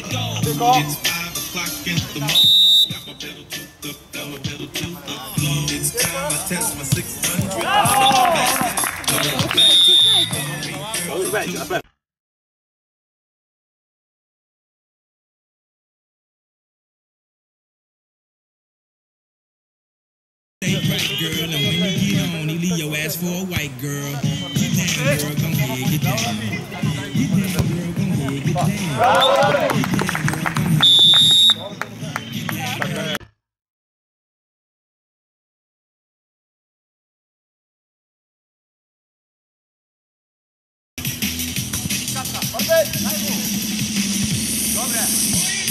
It's 5 o'clock in the morning. Got my pedal to the floor, pedal to the floor. It's time I test my 600. Right, girl, and when you get on, he leave your ass for a white girl. Get down, girl, come here, get down. Get down, girl, come here, get down. Get down, girl, come here, get down. Dobre.